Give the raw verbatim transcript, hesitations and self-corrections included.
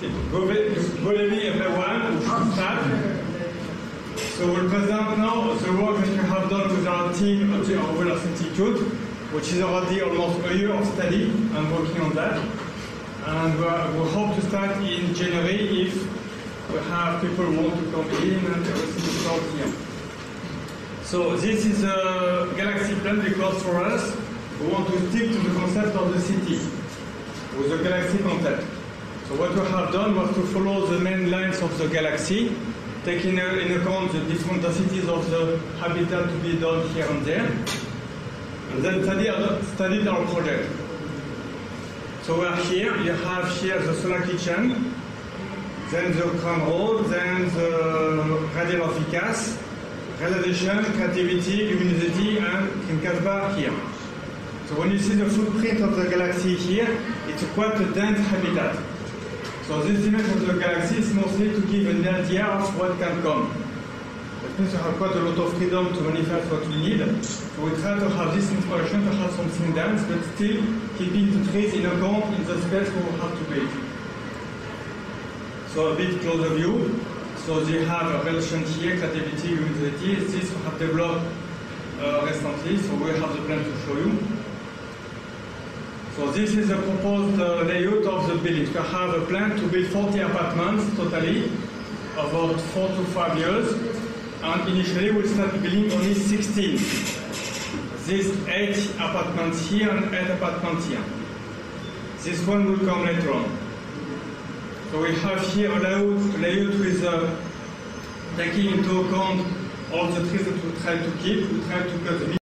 Good evening, everyone. We should start. So we'll present now the work that we have done with our team at the Auroras Institute, which is already almost a year of study and working on that. And we hope to start in January if we have people who want to come in and everything is out here. So this is a galaxy plan because for us, we want to stick to the concept of the city with the galaxy concept. So what we have done was to follow the main lines of the galaxy, taking in account the different densities of the habitat to be done here and there, and then study, studied our project. So we are here, you have here the solar kitchen, then the crown road, then the radial efficace, realization, creativity, luminosity, and Chromecast bar here. So when you see the footprint of the galaxy here, it's quite a dense habitat. So this image of the galaxy is mostly to give an idea of what can come. That means you have quite a lot of freedom to manifest what we need. So we try to have this inspiration to have something dense, but still keeping the trees in account in the space we will have to build. So a bit closer view. So they have a relation here, creativity, luminosity. This we have developed uh, recently, so we have the plan to show you. So this is the proposed uh, layout of the building. We have a plan to build forty apartments totally, about four to five years. And initially we'll start building only sixteen. These eight apartments here and eight apartments here. This one will come later on. So we have here a layout, layout with uh, taking into account all the trees that we try to keep. We try to cut the